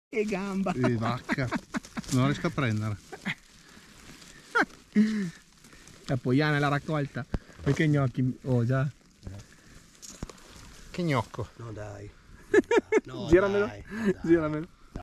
E gamba. Vacca. Non riesco a prendere. La poiana è la raccolta. Perché gnocchi? Oh già. Che gnocco. No dai. No, Giramelo. dai, no, dai. Giramelo.